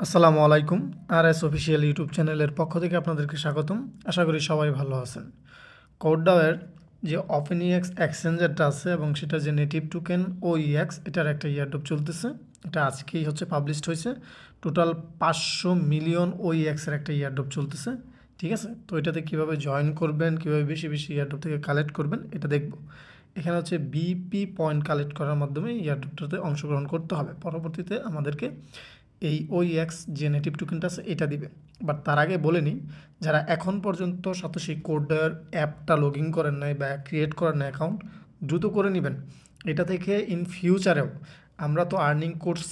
আসসালামু আলাইকুম। RS official YouTube চ্যানেলের পক্ষ থেকে আপনাদেরকে স্বাগতম। আশা করি সবাই ভালো আছেন। কোডডাওয়ের যে ওপেনইএক্স এক্সচেঞ্জারটা আছে এবং সেটা যে নেটিভ টোকেন ওইএক্স এটার একটা ইয়ারড্রপ চলতেছে। এটা আজকেই পাবলিশড হয়েছে। টোটাল 500 মিলিয়ন ওইএক্সের একটা ইয়ারড্রপ চলতেছে। ঠিক আছে, তো এটাতে কীভাবে জয়েন করবেন, কীভাবে বেশি বেশি ইয়ারড্রপ থেকে কালেক্ট করবেন এটা দেখব। এখানে বিপি পয়েন্ট কালেক্ট করার মাধ্যমে ইয়ারড্রপটাতে অংশগ্রহণ করতে হবে। পরবর্তীতে আমাদেরকে এই ওইএক্স যে নেটিভ টোকেনটা আছে এটা দিবে। বাট তার আগে বলে নিই, যারা এখন পর্যন্ত সাতোশি কোডার অ্যাপটা লগ ইন করেন নাই বা ক্রিয়েট করেন না অ্যাকাউন্ট, দ্রুত করে নেবেন। এটা থেকে ইন ফিউচারেও আমরা তো আর্নিং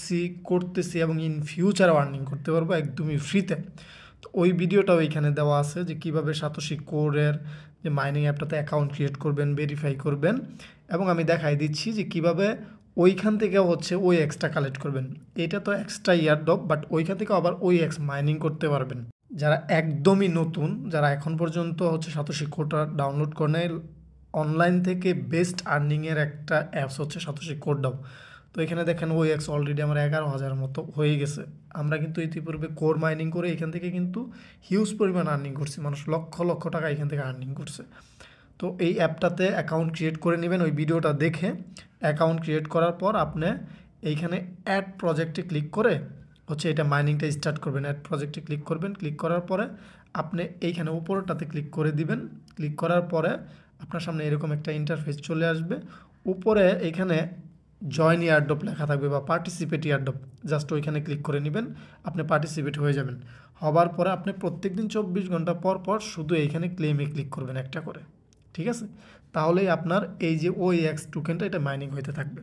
করতেছি এবং ইন ফিউচারেও আর্নিং করতে পারবো একদমই ফ্রিতে। তো ওই ভিডিওটাও এইখানে দেওয়া আছে যে কীভাবে সাতোশি কোডের যে মাইনিং অ্যাপটাতে অ্যাকাউন্ট ক্রিয়েট করবেন, ভেরিফাই করবেন, এবং আমি দেখাই দিচ্ছি যে কীভাবে ওইখান থেকেও ওই এক্সটা কালেক্ট করবেন। এটা তো এক্সট্রা ইয়ারড্রপ, বাট ওইখান থেকে আবার ওই এক্স মাইনিং করতে পারবেন। যারা একদমই নতুন, যারা এখন পর্যন্ত সাতোশি কোডটা ডাউনলোড করে নেয়, অনলাইন থেকে বেস্ট আর্নিংয়ের একটা অ্যাপস সাতোশি কোডডাও। তো এখানে দেখেন ওই এক্স অলরেডি আমার 11,000 মতো হয়ে গেছে। আমরা কিন্তু ইতিপূর্বে কোর মাইনিং করে এখান থেকে কিন্তু হিউজ পরিমাণ আর্নিং করছি, মানুষ লক্ষ লক্ষ টাকা এখান থেকে আর্নিং করছে। তো এই অ্যাপটাতে অ্যাকাউন্ট ক্রিয়েট করে নেবেন। ওই ভিডিওটা দেখে অ্যাকাউন্ট ক্রিয়েট করার পর আপনি এইখানে অ্যাড প্রজেক্টে ক্লিক করে এটা মাইনিংটা স্টার্ট করবেন। অ্যাড প্রজেক্টে ক্লিক করবেন। ক্লিক করার পরে আপনি এইখানে উপরটাতে ক্লিক করে দিবেন। ক্লিক করার পরে আপনার সামনে এরকম একটা ইন্টারফেস চলে আসবে। উপরে এইখানে জয়েন ইয়ারড্রপ লেখা থাকবে বা পার্টিসিপেট ইয়ারড্রপ, জাস্ট ওইখানে ক্লিক করে নেবেন। আপনি পার্টিসিপেট হয়ে যাবেন। হবার পরে আপনি প্রত্যেকদিন 24 ঘন্টা পর পর শুধু এইখানে ক্লেমে ক্লিক করবেন একটা করে। ঠিক আছে, তাহলেই আপনার এই যে ওইএক্স টোকেনটা এটা মাইনিং হইতে থাকবে।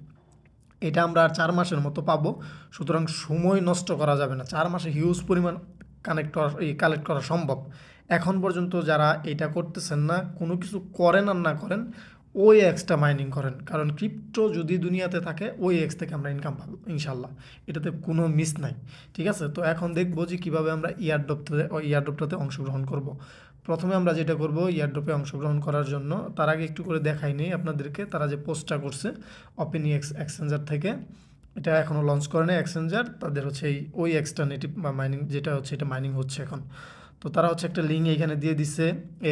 এটা আমরা আর 4 মাসের মতো পাবো, সুতরাং সময় নষ্ট করা যাবে না। 4 মাসে হিউজ পরিমাণ কালেক্ট করা সম্ভব। এখন পর্যন্ত যারা এটা করতেছেন না, কোনো কিছু করেন আর না করেন, ওইএক্সটা মাইনিং করেন, কারণ ক্রিপ্টো যদি দুনিয়াতে থাকে ওইএক্স থেকে আমরা ইনকাম পাবো ইনশাল্লাহ, এটাতে কোনো মিস নাই। ঠিক আছে, তো এখন দেখবো যে কীভাবে আমরা ইয়ারড্রপটাতে অংশগ্রহণ করব। প্রথমে আমরা যেটা করব, ইয়ারড্রপে অংশগ্রহণ করার জন্য তার আগে একটু করে দেখাই নেই আপনাদেরকে, তারা যে পোস্টটা করছে ওপেনইএক্স এক্সচেঞ্জার থেকে, এটা এখনও লঞ্চ করে না এক্সচেঞ্জার, তাদের এই ওই এক্সট্রা নেটিভ বা মাইনিং যেটা এটা মাইনিং হচ্ছে এখন। তো তারা একটা লিঙ্ক এইখানে দিয়ে দিছে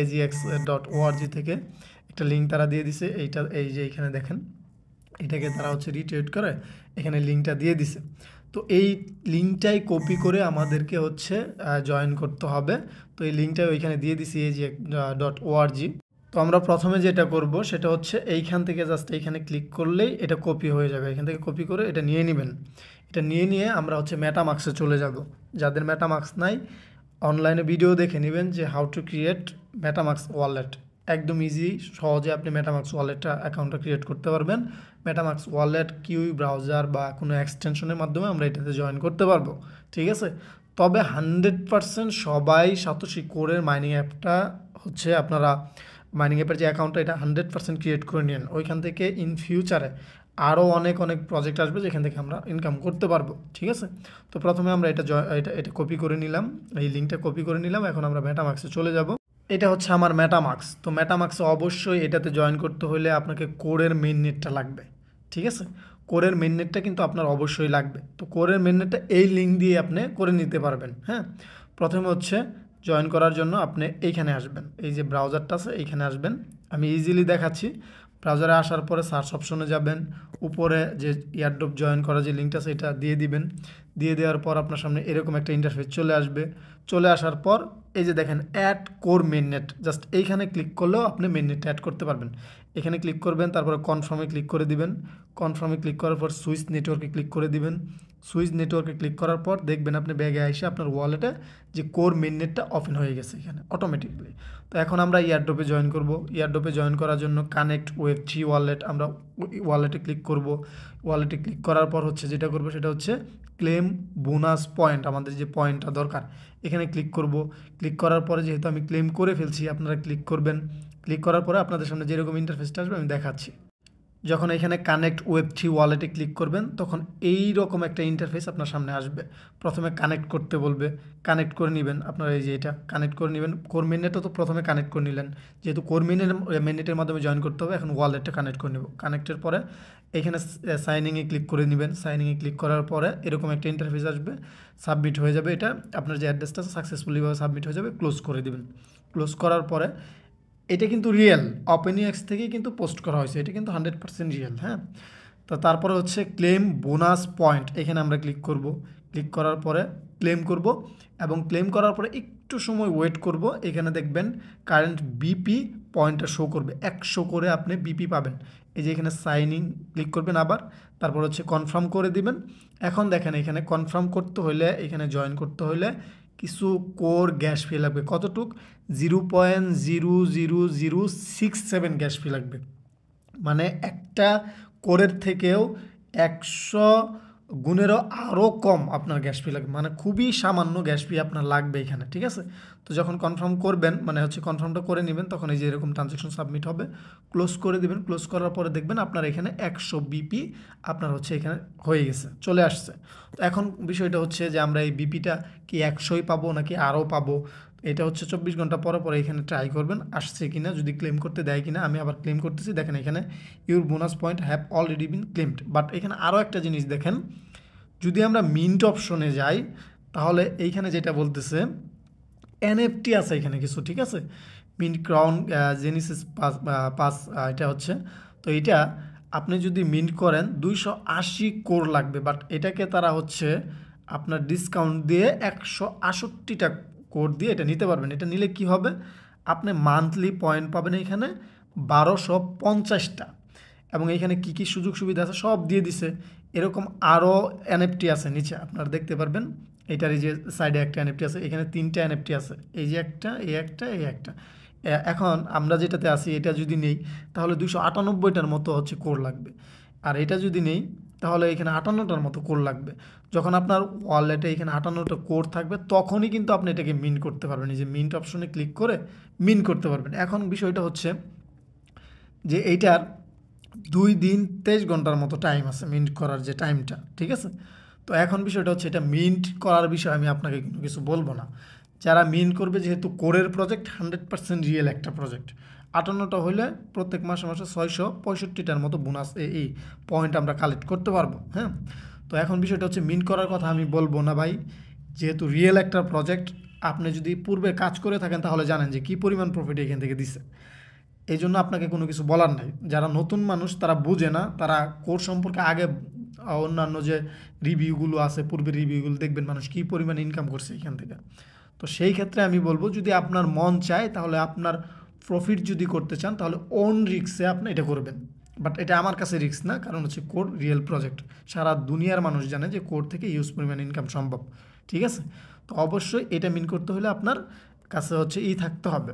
agx.org থেকে একটা লিঙ্ক তারা দিয়ে দিছে। এই যে এইখানে দেখেন, এটাকে তারা রিটুইট করে এখানে লিঙ্কটা দিয়ে দিছে। তো এই লিঙ্কটাই কপি করে আমাদেরকে জয়েন করতে হবে। তো এই লিঙ্কটা ওইখানে দিয়ে দিছি agx.org। তো আমরা প্রথমে যেটা করব সেটা এইখান থেকে জাস্ট এইখানে ক্লিক করলেই এটা কপি হয়ে যাবে। এখান থেকে কপি করে এটা নিয়ে নেবেন। এটা নিয়ে আমরা মেটামাক্সে চলে যাব। যাদের মেটামাক্স নাই, অনলাইনে ভিডিও দেখে নেবেন যে how to create Metamax wallet. একদম ইজি, সহজে আপনি মেটামাক্স ওয়ালেটটা অ্যাকাউন্টটা ক্রিয়েট করতে পারবেন। মেটামাক্স ওয়ালেট কিউই ব্রাউজার বা কোনো এক্সটেনশনের মাধ্যমে আমরা এটাতে জয়েন করতে পারবো। ঠিক আছে, তবে 100% সবাই সাতোশি কোরের মাইনিং অ্যাপটা আপনারা মাইনিং অ্যাপের যে অ্যাকাউন্টটা এটা 100% ক্রিয়েট করে নিন। ওইখান থেকে ইন ফিউচারে আরও অনেক প্রজেক্ট আসবে যেখান থেকে আমরা ইনকাম করতে পারবো। ঠিক আছে, তো প্রথমে আমরা এটা কপি করে নিলাম, এই লিঙ্কটা কপি করে নিলাম। এখন আমরা মেটামাক্সে চলে যাব। এটা আমার মেটামাক্স। তো মেটামাক্সে অবশ্যই এটাতে জয়েন করতে হলে আপনাকে কোরের মেইন নেটটা লাগবে। ঠিক আছে, কোরের মেইন নেটটা কিন্তু আপনার অবশ্যই লাগবে। তো কোরের মেইন নেটটা এই লিঙ্ক দিয়ে আপনি করে নিতে পারবেন। হ্যাঁ, প্রথমে জয়েন করার জন্য আপনি এইখানে আসবেন, এই যে ব্রাউজারটা আছে এইখানে আসবেন। আমি ইজিলি দেখাচ্ছি। ব্রাউজারে আসার পরে সার্চ অপশনে যাবেন, উপরে যে ইয়ারড্রপ জয়েন করা যে লিঙ্কটা আছে এটা দিয়ে দিবেন। দিয়ে দেওয়ার পর আপনার সামনে এরকম একটা ইন্টারফেস চলে আসবে। চলে আসার পর এই যে দেখেন অ্যাড কোর মেইননেট, জাস্ট এইখানে ক্লিক করলেও আপনি মেইননেটটা অ্যাড করতে পারবেন। এখানে ক্লিক করবেন, তারপরে কনফার্মে ক্লিক করে দিবেন। কনফার্মে ক্লিক করার পর সুইচ নেটওয়ার্কে ক্লিক করে দিবেন। সুইচ নেটওয়ার্কে ক্লিক করার পর দেখবেন আপনি ব্যাগে এসে আপনার ওয়ালেটে যে কোর মেইননেটটা ওপেন হয়ে গেছে এখানে অটোমেটিকলি। তো এখন আমরা ইয়ারড্রপে জয়েন করব। ইয়ারড্রপে জয়েন করার জন্য কানেক্ট ওয়েব 3 ওয়ালেট, আমরা ওয়ালেটে ক্লিক করব। ওয়ালেটে ক্লিক করার পর যেটা করব সেটা ক্লেম বোনাস পয়েন্ট, আমাদের যে পয়েন্টটা দরকার এখানে ক্লিক করব। ক্লিক করার পরে যেহেতু আমি ক্লেম করে ফেলছি, আপনারা ক্লিক করবেন। ক্লিক করার পরে আপনাদের সামনে যেরকম ইন্টারফেসটা আসবে আমি দেখাচ্ছি। যখন এখানে কানেক্ট ওয়েব3 ওয়ালেটে ক্লিক করবেন তখন এই রকম একটা ইন্টারফেস আপনার সামনে আসবে। প্রথমে কানেক্ট করতে বলবে, কানেক্ট করে নেবেন। আপনারা এই যে এটা কানেক্ট করে নেবেন। কোর মিনেটও তো প্রথমে কানেক্ট করে নিলেন, যেহেতু কোর মিনেটের মাধ্যমে জয়েন করতে হবে, এখন ওয়ালেটটা কানেক্ট করে নেব। কানেক্টের পরে এখানে সাইনিংয়ে ক্লিক করে নেবেন। সাইনিংয়ে ক্লিক করার পরে এরকম একটা ইন্টারফেস আসবে, সাবমিট হয়ে যাবে। এটা আপনার যে অ্যাড্রেসটা আছে সাকসেসফুলিভাবে সাবমিট হয়ে যাবে, ক্লোজ করে দিবেন। ক্লোজ করার পরে এটা কিন্তু রিয়েল, ওপেনইএক্স থেকেই কিন্তু পোস্ট করা হয়েছে, এটা কিন্তু 100% রিয়েল। হ্যাঁ, তো তারপরে হচ্ছে ক্লেম বোনাস পয়েন্ট, এখানে আমরা ক্লিক করব। ক্লিক করার পরে ক্লেম করব, এবং ক্লেম করার পরে একটু সময় ওয়েট করব। এখানে দেখবেন কারেন্ট বিপি পয়েন্টটা শো করবে, 100 করে আপনি বিপি পাবেন। এই যে এখানে সাইনিং ক্লিক করবেন আবার, তারপর হচ্ছে কনফার্ম করে দিবেন। এখন দেখেন এখানে কনফার্ম করতে হলে, এখানে জয়েন করতে হলে কিছু কোর গ্যাস ফি লাগবে। কতটুক? 0.00067 গ্যাস ফি লাগবে। মানে একটা কোরের থেকেও 100 গুণেরও আরও কম আপনার গ্যাস ফি লাগবে, মানে খুবই সামান্য গ্যাস ফি আপনার লাগবে এখানে। ঠিক আছে, তো যখন কনফার্ম করবেন, মানে হচ্ছে কনফার্মটা করে নেবেন, তখন এই যে এরকম ট্রানজ্যাকশন সাবমিট হবে, ক্লোজ করে দিবেন। ক্লোজ করার পরে দেখবেন আপনার এখানে 100 বিপি আপনার হচ্ছে এখানে হয়ে গেছে, চলে আসছে। তো এখন বিষয়টা হচ্ছে যে আমরা এই বিপিটা কি 100ই পাবো নাকি আরও পাবো, এটা হচ্ছে 24 ঘন্টা পরে পরে এখানে ট্রাই করবেন আসছে কিনা, যদি ক্লেম করতে দেয় কিনা। আমি আবার ক্লেম করতেছি, দেখেন এখানে your bonus point have already been claimed. But এখানে আরও একটা জিনিস দেখেন, যদি আমরা মিন্ট অপশনে যাই তাহলে এইখানে যেটা বলতেছে এনএফটি আছে এখানে কিছু। ঠিক আছে, mint crown genesis pass pass এটা হচ্ছে, তো এটা আপনি যদি মিন্ট করেন 280 কোর লাগবে। বাট এটাকে তারা হচ্ছে আপনার ডিসকাউন্ট দিয়ে 168টা কোড দিয়ে এটা নিতে পারবেন। এটা নিলে কি হবে, আপনি মান্থলি পয়েন্ট পাবেন এখানে 1250টা, এবং এখানে কি কি সুযোগ সুবিধা আছে সব দিয়ে দিছে। এরকম আরও এনএফটি আছে নিচে আপনারা দেখতে পারবেন। এটার এই যে সাইডে একটা এনএফটি আছে, এখানে 3টা এনএফটি আছে, এই যে একটা, এই একটা, এই একটা। এখন আমরা যেটাতে আছি এটা যদি নেই তাহলে 298টার মতো হচ্ছে কোর লাগবে, আর এটা যদি নেই তাহলে এখানে 58টার মতো কোর লাগবে। যখন আপনার ওয়ালেটে এখানে 58টা কোর থাকবে তখনই কিন্তু আপনি এটাকে মিন্ট করতে পারবেন। এই যে মিন্ট অপশনে ক্লিক করে মিন্ট করতে পারবেন। এখন বিষয়টা হচ্ছে যে এইটার 2 দিন 23 ঘন্টার মতো টাইম আছে মিন্ট করার যে টাইমটা। ঠিক আছে, তো এখন বিষয়টা হচ্ছে এটা মিন্ট করার বিষয়ে আমি আপনাকে কোনো কিছু বলবো না। যারা মিন্ট করবে, যেহেতু কোরের প্রজেক্ট 100% রিয়েল একটা প্রজেক্ট, 58টা হলে প্রত্যেক মাসে মাসে 665টার মতো বোনাস এই পয়েন্ট আমরা কালেক্ট করতে পারবো। হ্যাঁ, তো এখন বিষয়টা হচ্ছে মিন্ট করার কথা আমি বলবো না ভাই, যেহেতু রিয়েল একটা প্রজেক্ট। আপনি যদি পূর্বে কাজ করে থাকেন তাহলে জানেন যে কী পরিমাণ প্রফিট এখান থেকে দিছে। এই জন্য আপনাকে কোনো কিছু বলার নাই। যারা নতুন মানুষ তারা বুঝে না, তারা কোর্স সম্পর্কে আগে অন্যান্য যে রিভিউগুলো আছে, পূর্বের রিভিউগুলো দেখবেন মানুষ কী পরিমাণ ইনকাম করছে এখান থেকে। তো সেই ক্ষেত্রে আমি বলবো, যদি আপনার মন চায় তাহলে আপনার প্রফিট যদি করতে চান তাহলে ওন রিস্কে আপনি এটা করবেন। বাট এটা আমার কাছে রিস্ক না, কারণ হচ্ছে কোর রিয়েল প্রজেক্ট, সারা দুনিয়ার মানুষ জানে যে কোর থেকে ইউজ পরিমাণ ইনকাম সম্ভব। ঠিক আছে, তো অবশ্যই এটা মিন করতে হলে আপনার কাছে হচ্ছে থাকতে হবে,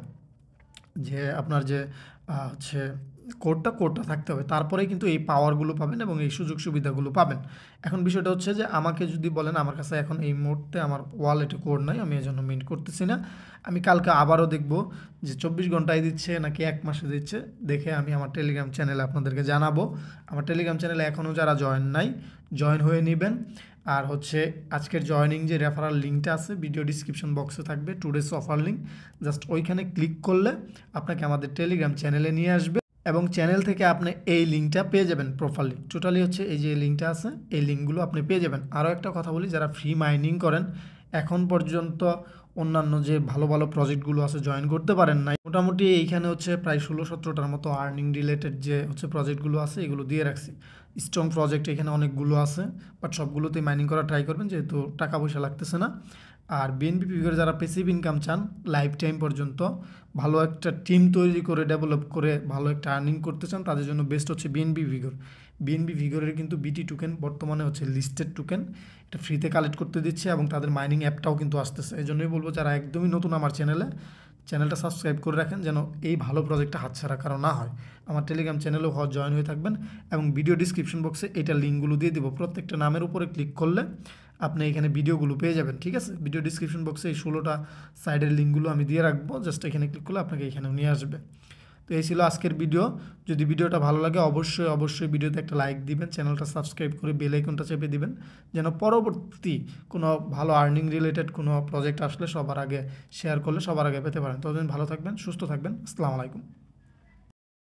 যে আপনার যে হচ্ছে কোডটা থাকতে হবে, তারপরেই কিন্তু এই পাওয়ারগুলো পাবেন এবং এই সুযোগ সুবিধাগুলো পাবেন। এখন বিষয়টা হচ্ছে যে আমাকে যদি বলেন, আমার কাছে এখন এই মুহূর্তে আমার ওয়ালেটে কোড নাই, আমি এই জন্য মিন্ট করতেছি না। আমি কালকে আবারও দেখব যে 24 ঘন্টায় দিচ্ছে নাকি 1 মাসে দিচ্ছে, দেখে আমি আমার টেলিগ্রাম চ্যানেলে আপনাদেরকে জানাবো। আমার টেলিগ্রাম চ্যানেলে এখনও যারা জয়েন নাই, জয়েন হয়ে নেবেন। আর হচ্ছে আজকের জয়েনিং যে রেফারাল লিঙ্কটা আছে ভিডিও ডিসক্রিপশন বক্সে থাকবে, টুডেস অফার লিঙ্ক, জাস্ট ওইখানে ক্লিক করলে আপনাকে আমাদের টেলিগ্রাম চ্যানেলে নিয়ে আসবে, এবং চ্যানেল থেকে আপনি এই লিঙ্কটা পেয়ে যাবেন প্রপারলি। টোটালি হচ্ছে এই যে লিঙ্কটা আছে, এই লিঙ্কগুলো আপনি পেয়ে যাবেন। আরও একটা কথা বলি, যারা ফ্রি মাইনিং করেন এখন পর্যন্ত অন্যান্য যে ভালো ভালো প্রজেক্টগুলো আছে জয়েন করতে পারেন নাই, মোটামুটি এইখানে হচ্ছে প্রায় 16-17টার মতো আর্নিং রিলেটেড যে হচ্ছে প্রজেক্টগুলো আছে এগুলো দিয়ে রাখছি। স্ট্রং প্রজেক্ট এখানে অনেকগুলো আছে, বাট সবগুলোতেই মাইনিং করা ট্রাই করবেন, যেহেতু টাকা পয়সা লাগতেছে না। আর বিএনবি ভিগর যারা প্যাসিভ ইনকাম চান লাইফ টাইম পর্যন্ত, ভালো একটা টিম তৈরি করে ডেভেলপ করে ভালো একটা আর্নিং করতে চান, তাদের জন্য বেস্ট হচ্ছে বিএনবি ভিগর। বিএনবি ভিগরের কিন্তু বিটি টোকেন বর্তমানে হচ্ছে লিস্টেড টোকেন, এটা ফ্রিতে কালেক্ট করতে দিচ্ছে, এবং তাদের মাইনিং অ্যাপটাও কিন্তু আসতেছে। এই জন্যই বলবো যারা একদমই নতুন আমার চ্যানেলটা সাবস্ক্রাইব করে রাখেন, যেন এই ভালো প্রজেক্টটা হাতছাড়া কারো না হয়। আমার টেলিগ্রাম চ্যানেলেও জয়েন হয়ে থাকবেন, এবং ভিডিও ডিসক্রিপশন বক্সে এটা লিঙ্কগুলো দিয়ে দেবো। প্রত্যেকটা নামের উপরে ক্লিক করলে আপনি এখানে ভিডিওগুলো পেয়ে যাবেন। ঠিক আছে, ভিডিও ডিসক্রিপশন বক্সে এই 16টা সাইডের লিঙ্কগুলো আমি দিয়ে রাখবো, জাস্ট এখানে ক্লিক করলে আপনাকে এখানেও নিয়ে আসবে। তো এই ছিল আজকের ভিডিও। যদি ভিডিওটা ভালো লাগে অবশ্যই ভিডিওতে একটা লাইক দিবেন, চ্যানেলটা সাবস্ক্রাইব করে বেল আইকনটা চেপে দিবেন, যেন পরবর্তী কোনো ভালো আর্নিং রিলেটেড কোনো প্রজেক্ট আসলে সবার আগে শেয়ার করলে সবার আগে পেতে পারেন। ততদিন ভালো থাকবেন, সুস্থ থাকবেন। আসসালামু আলাইকুম।